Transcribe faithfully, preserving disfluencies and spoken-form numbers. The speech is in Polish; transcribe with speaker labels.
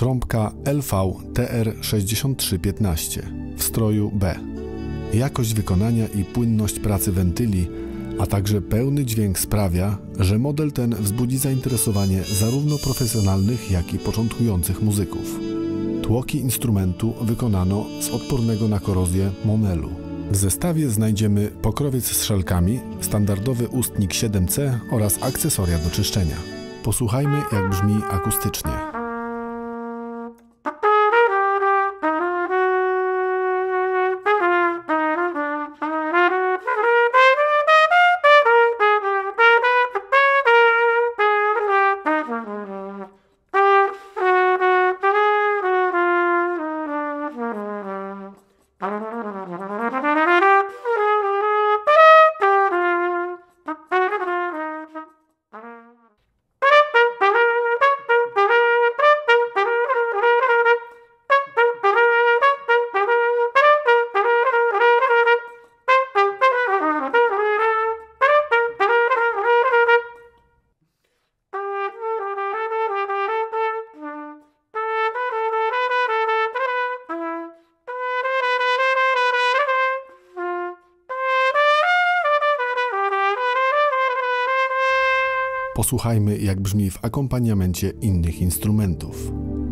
Speaker 1: trąbka L V T R sześćdziesiąt trzy piętnaście w stroju B. Jakość wykonania i płynność pracy wentyli, a także pełny dźwięk sprawia, że model ten wzbudzi zainteresowanie zarówno profesjonalnych, jak i początkujących muzyków. Tłoki instrumentu wykonano z odpornego na korozję Monelu. W zestawie znajdziemy pokrowiec z szelkami, standardowy ustnik siedem C oraz akcesoria do czyszczenia. Posłuchajmy, jak brzmi akustycznie. Posłuchajmy, jak brzmi w akompaniamencie innych instrumentów.